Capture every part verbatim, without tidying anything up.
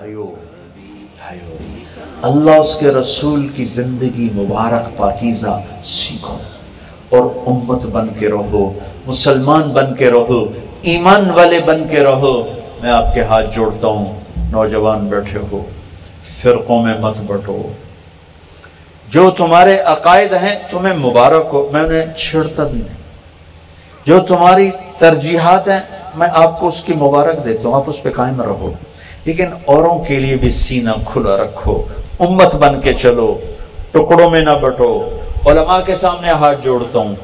भाइयों भाइयों अल्लाह उसके रसूल की जिंदगी मुबारक पाकीज़ा सीखो और उम्मत बन के रहो, मुसलमान बन के रहो, ईमान वाले बन के रहो। मैं आपके हाथ जोड़ता हूँ, नौजवान बैठे हो, फिरकों में मत बटो। जो तुम्हारे अकायद हैं तुम्हें मुबारक हो, मैं उन्हें छेड़ता भी नहीं। जो तुम्हारी तरजीहात हैं मैं आपको उसकी मुबारक देता हूँ, आप उस पर कायम रहो, लेकिन औरों के लिए भी सीना खुला रखो, उम्मत बन के चलो, टुकड़ों में ना बटो। उलमा के सामने हाथ जोड़ता हूँ,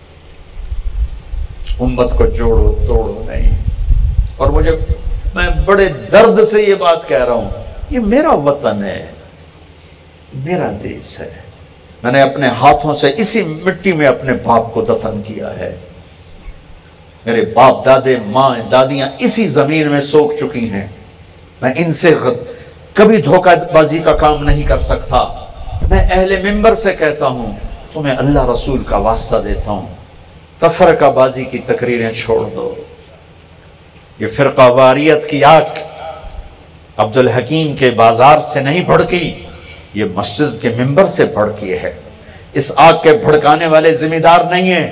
उम्मत को जोड़ो तोड़ो नहीं। और मुझे, मैं बड़े दर्द से ये बात कह रहा हूँ, ये मेरा वतन है, मेरा देश है। मैंने अपने हाथों से इसी मिट्टी में अपने बाप को दफन किया है। मेरे बाप दादे माँ दादियां इसी जमीन में सोख चुकी हैं। मैं इनसे कभी धोखाबाजी का काम नहीं कर सकता। मैं अहले मिंबर से कहता हूं, तुम्हें अल्लाह रसूल का वास्ता देता हूं, तफरकाबाजी की तकरीरें छोड़ दो। ये फिरका वारियत की आग अब्दुल हकीम के बाजार से नहीं भड़की, ये मस्जिद के मिंबर से भड़की है। इस आग के भड़काने वाले जिम्मेदार नहीं है,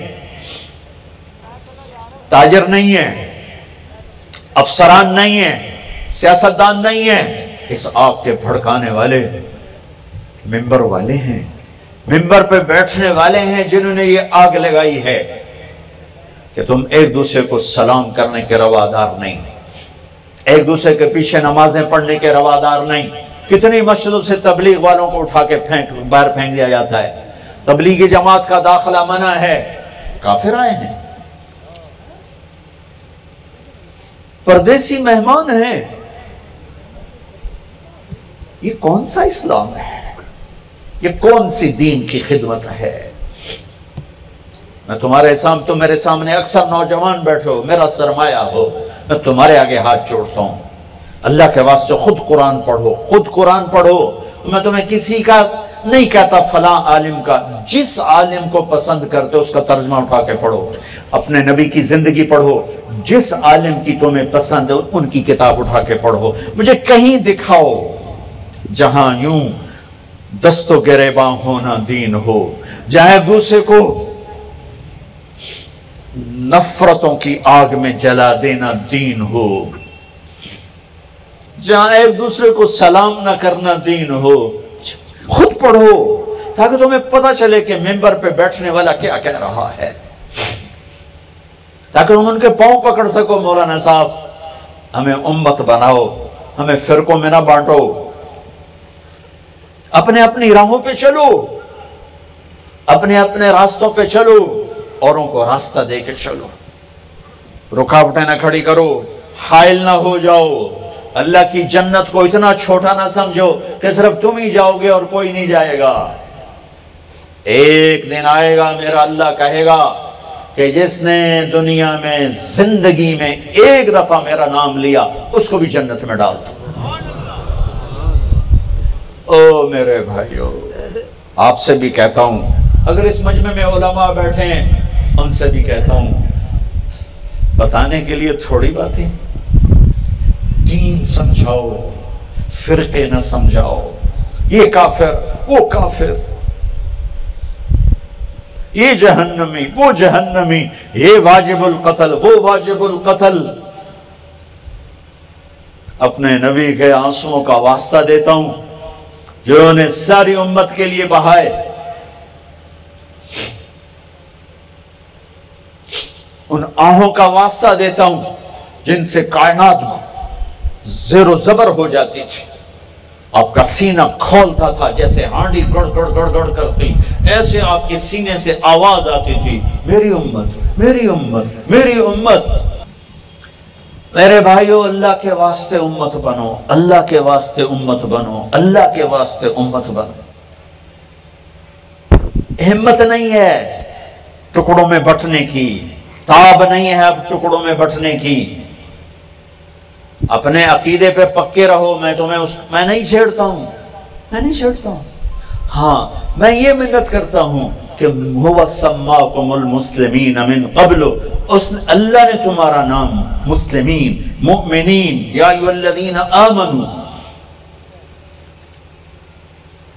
ताजर नहीं है, अफसरान नहीं है, सियासतदान नहीं है। इस आग के भड़काने वाले मिंबर वाले हैं, मिंबर पे बैठने वाले हैं जिन्होंने ये आग लगाई है कि तुम एक दूसरे को सलाम करने के रवादार नहीं, एक दूसरे के पीछे नमाजें पढ़ने के रवादार नहीं। कितनी मस्जिदों से तबलीग वालों को उठा के फेंक बाहर फेंक दिया जाता है। तबलीगी जमात का दाखिला मना है, काफिर आए हैं, परदेसी मेहमान हैं। ये कौन सा इस्लाम है? ये कौन सी दीन की खिदमत है? मैं तुम्हारे सामने, तुम मेरे सामने अक्सर नौजवान बैठे हो, मेरा सरमाया हो, मैं तुम्हारे आगे हाथ जोड़ता हूं। अल्लाह के वास्ते खुद कुरान पढ़ो, खुद कुरान पढ़ो। मैं तुम्हें किसी का नहीं कहता फला आलिम का, जिस आलिम को पसंद करते हो उसका तर्जमा उठा के पढ़ो। अपने नबी की जिंदगी पढ़ो, जिस आलिम की तुम्हें पसंद है उनकी किताब उठा के पढ़ो। मुझे कहीं दिखाओ जहां यूं दस्तो गिरेबा होना दीन हो, जहां एक दूसरे को नफरतों की आग में जला देना दीन हो, जहां एक दूसरे को सलाम ना करना दीन हो। खुद पढ़ो ताकि तुम्हें पता चले कि मिंबर पे बैठने वाला क्या कह रहा है, ताकि तुम उनके पांव पकड़ सको। मौलाना साहब, हमें उम्मत बनाओ, हमें फिरकों में ना बांटो, अपने अपनी राहों पे चलो, अपने अपने रास्तों पे चलो, औरों को रास्ता दे के चलो। रुकावटें ना खड़ी करो, हाइल ना हो जाओ। अल्लाह की जन्नत को इतना छोटा ना समझो कि सिर्फ तुम ही जाओगे और कोई नहीं जाएगा। एक दिन आएगा, मेरा अल्लाह कहेगा कि जिसने दुनिया में जिंदगी में एक दफा मेरा नाम लिया उसको भी जन्नत में डाल दो। ओ मेरे भाइयों, आपसे भी कहता हूं, अगर इस मजमे में उलमा बैठे हैं उनसे भी कहता हूं, बताने के लिए थोड़ी बातें, दीन समझाओ, फिरके न समझाओ। ये काफिर, वो काफिर, ये जहन्नमी, वो जहन्नमी, ये वाजिबुल कत्ल, वो वाजिबुल कत्ल। अपने नबी के आंसुओं का वास्ता देता हूं जो उन्हें सारी उम्मत के लिए बहाए। उन आहों का वास्ता देता हूं जिनसे कायनात ज़ेरो ज़बर हो जाती थी। आपका सीना खोलता था जैसे हांडी गड़ गड़ गड़ गड़ करती, ऐसे आपके सीने से आवाज आती थी, मेरी उम्मत, मेरी उम्मत, मेरी उम्मत। मेरे भाइयों, अल्लाह के वास्ते उम्मत बनो, अल्लाह के वास्ते उम्मत बनो, अल्लाह के वास्ते उम्मत बनो। हिम्मत नहीं है टुकड़ों में बंटने की, ताब नहीं है अब टुकड़ों में बंटने की। अपने अकीदे पे पक्के रहो। मैं तुम्हें उस मैं नहीं छेड़ता हूं, मैं नहीं छेड़ता हूं। हाँ, मैं ये मिन्नत करता हूं कि हुवा सम्माकुमुल मुस्लिमीन मिन क़ब्ल, उस अल्लाह ने तुम्हारा नाम मुस्लिमीन, मुमिनीन, या अय्युहल्लज़ीना आमनू,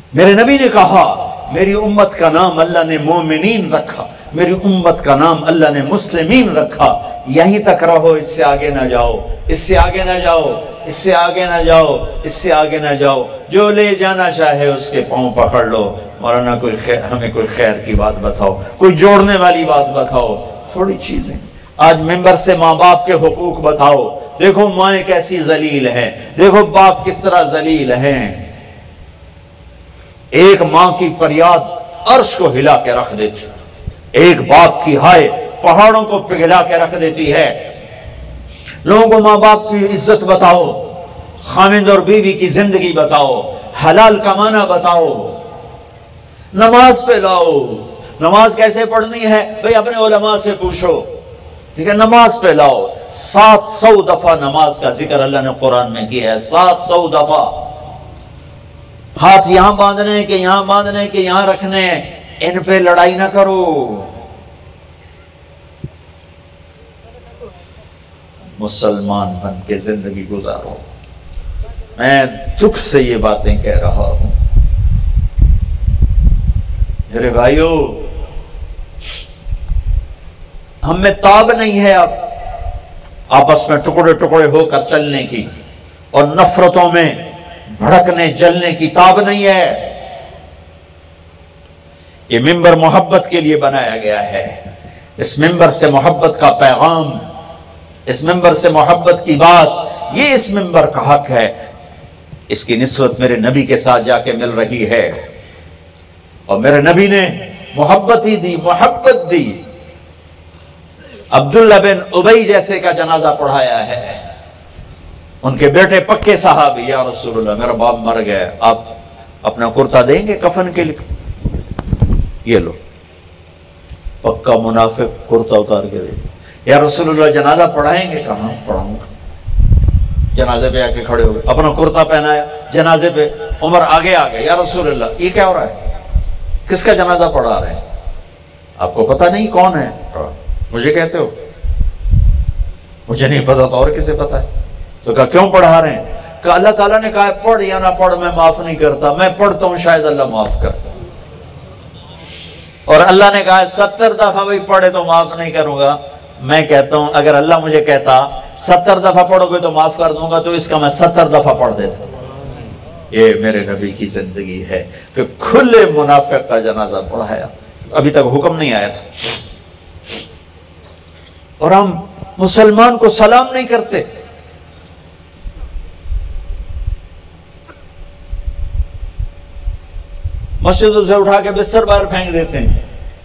मेरे नबी ने कहा मेरी उम्मत का नाम अल्लाह ने मोमिनीन रखा, मेरी उम्मत का नाम अल्लाह ने मुस्लिमीन रखा। यहीं तक रहो, इससे आगे ना जाओ, इससे आगे ना जाओ, इससे आगे ना जाओ, इससे आगे ना जाओ। जो ले जाना चाहे उसके पाँव पकड़ लो। मौलाना कोई खैर, हमें कोई खैर की बात बताओ, कोई जोड़ने वाली बात बताओ, थोड़ी चीजें। आज मिंबर से माँ बाप के हुकूक बताओ। देखो माएँ कैसी जलील है, देखो बाप किस तरह जलील हैं। एक माँ की फरियाद अर्श को हिला के रख देती, एक बाप की हाय पहाड़ों को पिघला के रख देती है। लोगों को माँ बाप की इज्जत बताओ, खामिद और बीवी की जिंदगी बताओ, हलाल कमाना बताओ, नमाज पे लाओ। नमाज कैसे पढ़नी है भाई, अपने उलमा से पूछो, ठीक है। नमाज पे लाओ। सात सौ दफा नमाज का जिक्र अल्लाह ने कुरान में किया है, सात सौ दफा। हाथ यहां बांधने के, यहां बांधने के, यहां रखने, इन पे लड़ाई ना करो। मुसलमान बन के जिंदगी गुजारो। मैं दुख से ये बातें कह रहा हूं मेरे भाइयों, हम में ताब नहीं है अब आपस में टुकड़े टुकड़े होकर चलने की, और नफरतों में भड़कने जलने की ताब नहीं है। ये मिंबर मोहब्बत के लिए बनाया गया है। इस मिंबर से मोहब्बत का पैगाम, इस मिंबर से मोहब्बत की बात, ये इस मिंबर का हक है। इसकी निस्बत मेरे नबी के साथ जाके मिल रही है, और मेरे नबी ने मोहब्बत ही दी, मोहब्बत दी। अब्दुल्ला बिन उबई जैसे का जनाजा पढ़ाया है। उनके बेटे पक्के साहबी, या रसूलुल्लाह मेरा बाप मर गया, आप अपना कुर्ता देंगे कफन के लिए? ये लो, पक्का मुनाफिक कुर्ता उतार के दे। या रसूलुल्लाह जनाजा पढ़ाएंगे? कहाँ पढ़ाऊंगा। जनाजे पे आके खड़े हो गए, अपना कुर्ता पहनाया, जनाजे पे उमर आगे आ गए, या रसूलुल्लाह ये क्या हो रहा है, किसका जनाजा पढ़ा रहे हैं? आपको पता नहीं कौन है? मुझे कहते हो? मुझे नहीं पता तो और किसे पता है? तो कहा क्यों पढ़ा रहे हैं? कहा अल्लाह ताला ने कहा पढ़ या ना पढ़ मैं माफ नहीं करता, मैं पढ़ता हूं शायद अल्लाह माफ करता। और अल्लाह ने कहा सत्तर दफा भाई पढ़े तो माफ नहीं करूंगा। मैं कहता हूं अगर अल्लाह मुझे कहता सत्तर दफा पढ़ोगे तो माफ कर दूंगा, तो इसका मैं सत्तर दफा पढ़ देता। ये मेरे नबी की जिंदगी है कि खुले मुनाफिक का जनाजा पढ़ाया। अभी तक हुक्म नहीं आया था, और हम मुसलमान को सलाम नहीं करते। मस्जिदों से उठा के बिस्तर बाहर फेंक देते हैं।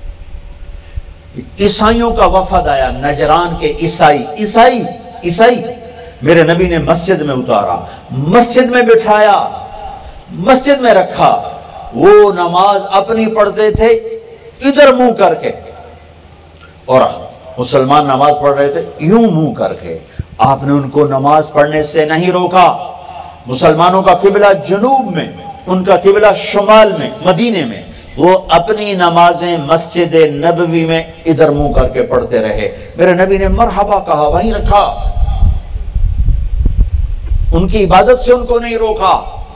ईसाइयों का वफद आया, नजरान के ईसाई ईसाई ईसाई मेरे नबी ने मस्जिद में उतारा, मस्जिद में बिठाया, मस्जिद में रखा। वो नमाज अपनी पढ़ते थे इधर मुंह करके, और मुसलमान नमाज पढ़ रहे थे यूं मुंह करके। आपने उनको नमाज पढ़ने से नहीं रोका। मुसलमानों का किबला जनूब में, उनका किबला शुमाल में, मदीने में। वो अपनी नमाजें मस्जिद नबवी में इधर मुंह करके पढ़ते रहे। मेरे नबी ने मरहबा कहा, वहीं रखा, उनकी इबादत से उनको नहीं रोका।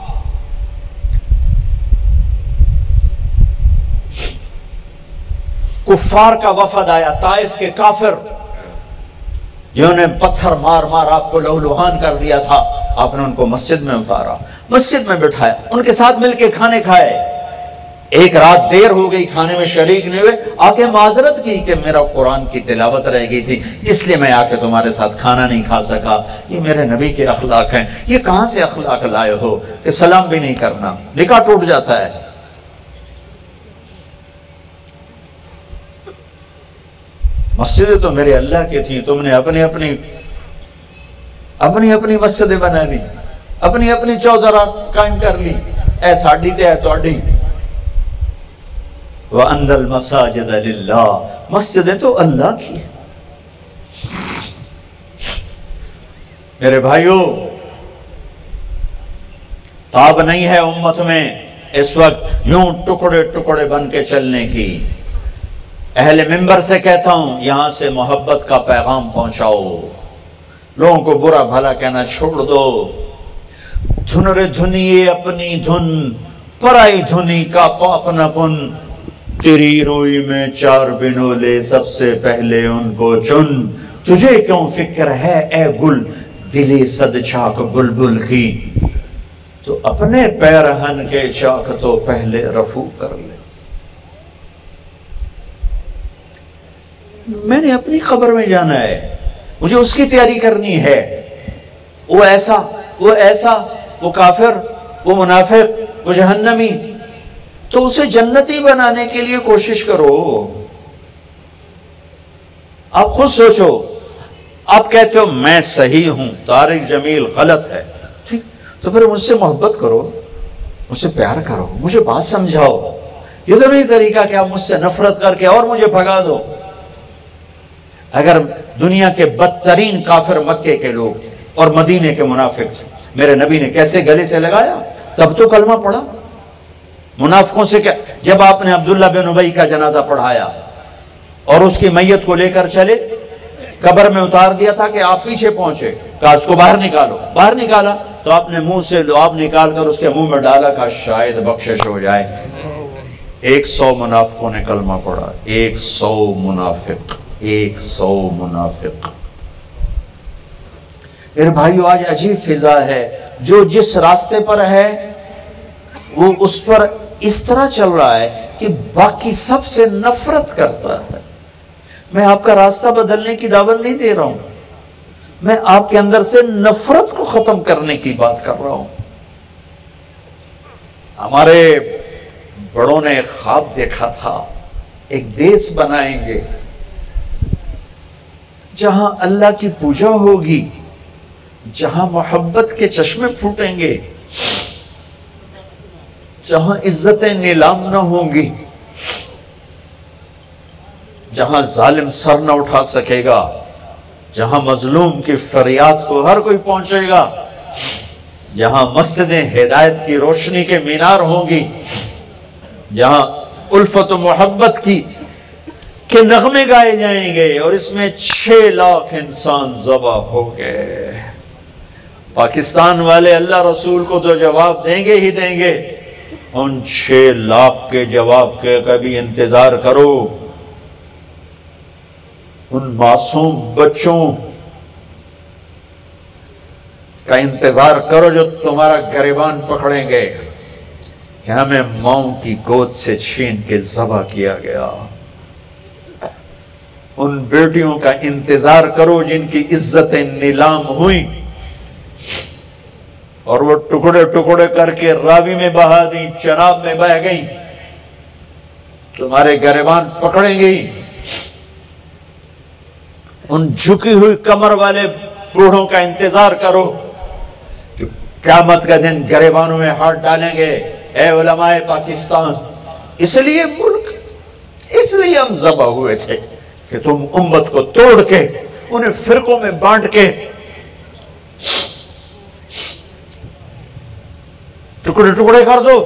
कुफार का वफद आया, ताइफ के काफिर जिन्होंने पत्थर मार मार आपको लहूलुहान कर दिया था, आपने उनको मस्जिद में उतारा, मस्जिद में बिठाया, उनके साथ मिलकर खाने खाए। एक रात देर हो गई, खाने में शरीक नहीं हुए, आके माजरत की कि मेरा कुरान की तिलावत रह गई थी, इसलिए मैं आके तुम्हारे साथ खाना नहीं खा सका। ये मेरे नबी के अखलाक हैं। ये कहां से अखलाक लाए हो कि सलाम भी नहीं करना, निकाह टूट जाता है। मस्जिदें तो मेरे अल्लाह की थी, तुमने अपनी अपनी अपनी अपनी मस्जिदें बना ली, अपनी अपनी चौधरा कायम कर ली। ऐ साड़ी ते है तुहाडी। व अन्नल मसाजिद लिल्लाह, मस्जिदें तो अल्लाह की है। मेरे भाइयों, ताब नहीं है उम्मत में इस वक्त यूं टुकड़े टुकड़े बन के चलने की। अहले मिंबर से कहता हूं, यहां से मोहब्बत का पैगाम पहुंचाओ। लोगों को बुरा भला कहना छोड़ दो। धुन रे धुनिए अपनी धुन, पराई धुनी का पाप न पुन, तेरी रोई में चार बिनोले सबसे पहले उनको चुन। तुझे क्यों फिक्र है ए गुल दिली सद चाक बुलबुल की, तो अपने पैरहन के चाक तो पहले रफू कर ले। मैंने अपनी कब्र में जाना है, मुझे उसकी तैयारी करनी है। वो ऐसा वो ऐसा वो काफिर, वो मुनाफिक, वो जहन्नमी, तो उसे जन्नती बनाने के लिए कोशिश करो। आप खुद सोचो, आप कहते हो मैं सही हूं, तारिक जमील गलत है, ठीक, तो फिर मुझसे मोहब्बत करो, मुझसे प्यार करो, मुझे बात समझाओ। ये तो नहीं तरीका कि आप मुझसे नफरत करके और मुझे भगा दो। अगर दुनिया के बदतरीन काफिर मक्के के लोग और मदीने के मुनाफिक थे, मेरे नबी ने कैसे गले से लगाया, तब तो कलमा पढ़ा। मुनाफिकों से क्या, जब आपने अब्दुल्ला बिन उबई का जनाजा पढ़ाया और उसकी मैयत को लेकर चले, कब्र में उतार दिया था कि आप पीछे पहुंचे, कहा उसको बाहर निकालो, बाहर निकाला तो आपने मुंह से लुआब निकाल कर उसके मुंह में डाला, कहा शायद बख्शिश हो जाए। एक सौ मुनाफिकों ने कलमा पढ़ा, एक सौ मुनाफिक, एक सौ मुनाफिक। मेरे भाइयों, आज अजीब फिजा है, जो जिस रास्ते पर है वो उस पर इस तरह चल रहा है कि बाकी सबसे नफरत करता है। मैं आपका रास्ता बदलने की दावत नहीं दे रहा हूं, मैं आपके अंदर से नफरत को खत्म करने की बात कर रहा हूं। हमारे बड़ों ने ख्वाब देखा था, एक देश बनाएंगे जहां अल्लाह की पूजा होगी, जहां मोहब्बत के चश्मे फूटेंगे, जहां इज्जतें नीलाम न होंगी, जहां जालिम सर न उठा सकेगा, जहां मजलूम की फरियाद को हर कोई पहुंचेगा, जहां मस्जिदें हिदायत की रोशनी के मीनार होंगी, जहां उल्फत मोहब्बत की के नगमे गाए जाएंगे, और इसमें छह लाख इंसान ज़बा हो गए। पाकिस्तान वाले अल्लाह रसूल को तो जवाब देंगे ही देंगे, उन छह लाख के जवाब के कभी इंतजार करो। उन मासूम बच्चों का इंतजार करो जो तुम्हारा गिरबान पकड़ेंगे कि हमें माओ की गोद से छीन के ज़बा किया गया। उन बेटियों का इंतजार करो जिनकी इज्जतें नीलाम हुई और वो टुकड़े टुकड़े करके रावी में बहा दी, चनाब में बह गई, तुम्हारे गिरबान पकड़ेंगी। उन झुकी हुई कमर वाले बूढ़ों का इंतजार करो कि क़यामत का दिन गिरबानों में हाथ डालेंगे। ए उलमाए पाकिस्तान, इसलिए मुल्क, इसलिए हम ज़बा हुए थे कि तुम उम्मत को तोड़ के उन्हें फिरकों में बांट के टुकड़े टुकड़े कर दो।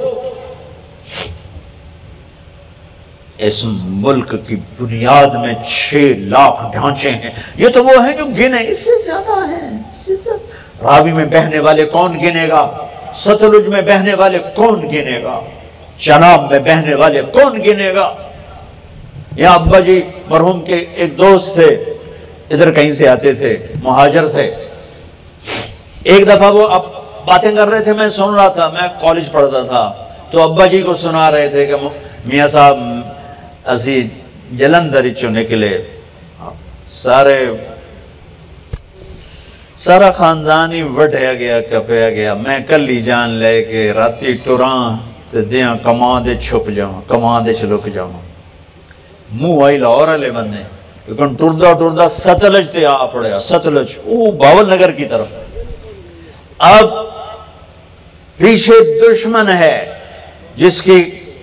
इस मुल्क की बुनियाद में छह लाख ढांचे हैं, ये तो वो हैं जो गिने, इससे ज्यादा है, इससे ज्यादा। रावी में बहने वाले कौन गिनेगा, सतलुज में बहने वाले कौन गिनेगा, चनाब में बहने वाले कौन गिनेगा। यहाँ अब्बा जी मरहूम के एक दोस्त थे, इधर कहीं से आते थे, मुहाजिर थे। एक दफा वो अब बातें कर रहे थे, मैं सुन रहा था, मैं कॉलेज पढ़ता था, तो अब्बा जी को सुना रहे थे कि मियाँ साहब असी जलंधर चो निकले, सारे सारा खानदान ही वढ़या गया, कपया गया, मैं कल ही जान लेके राती टुरा ते दिया कमा दे छुप जावा, कमा दे लुक जावा। मुंह आई लाहौर वाले बंदे, लेकिन टुरदा टुरदा सतलज ते आ पड़या, सतलज वो बावल नगर की तरफ। अब पीछे दुश्मन है जिसकी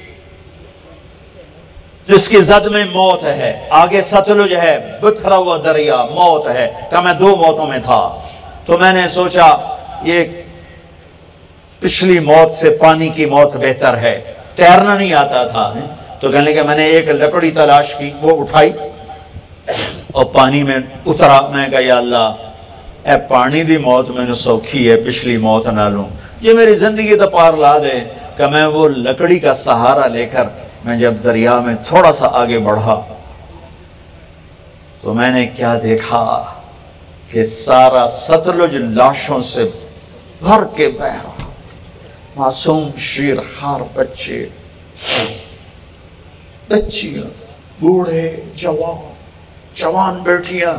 जिसकी जद में मौत है, आगे सतलुज है, बिखरा हुआ दरिया, मौत है। क्या मैं दो मौतों में था, तो मैंने सोचा ये पिछली मौत से पानी की मौत बेहतर है। तैरना नहीं आता था, तो कहने लगे, मैंने एक लकड़ी तलाश की, वो उठाई और पानी में उतरा। मैं कहा या अल्लाह, ए पानी दी मौत मैंने सौखी है पिछली मौत ना लूं, ये मेरी जिंदगी तो पार ला दे। कि मैं वो लकड़ी का सहारा लेकर मैं जब दरिया में थोड़ा सा आगे बढ़ा तो मैंने क्या देखा कि सारा सतलुज लाशों से भर के बह रहा, मासूम शीर खार बच्चे, बच्चियां, बूढ़े, जवान, जवान बेटियां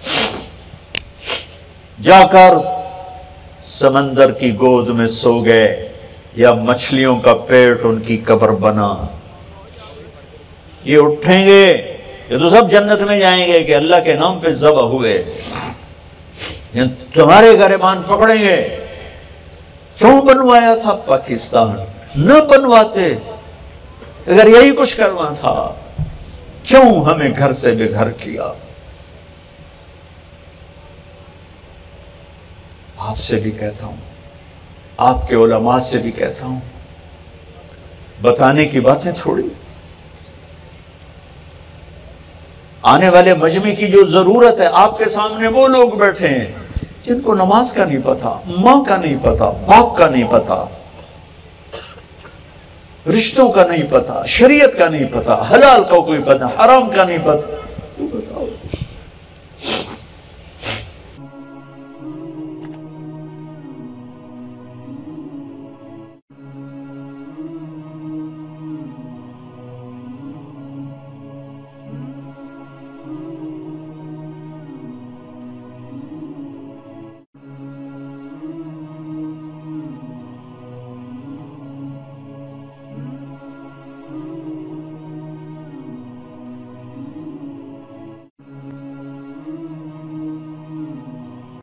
जाकर समंदर की गोद में सो गए या मछलियों का पेट उनकी कब्र बना। ये उठेंगे, ये तो सब जन्नत में जाएंगे कि अल्लाह के नाम पे ज़बह हुए। ये तुम्हारे गरिबान पकड़ेंगे। क्यों बनवाया था पाकिस्तान? न बनवाते अगर यही कुछ करना था। क्यों हमें घर से बेघर किया? आपसे भी कहता हूं, आपके उलमा से भी कहता हूं, बताने की बातें थोड़ी। आने वाले मजमे की जो जरूरत है, आपके सामने वो लोग बैठे हैं जिनको नमाज का नहीं पता, मां का नहीं पता, बाप का नहीं पता, रिश्तों का नहीं पता, शरीयत का नहीं पता, हलाल का कोई पता, हराम का नहीं पता। तो बताओ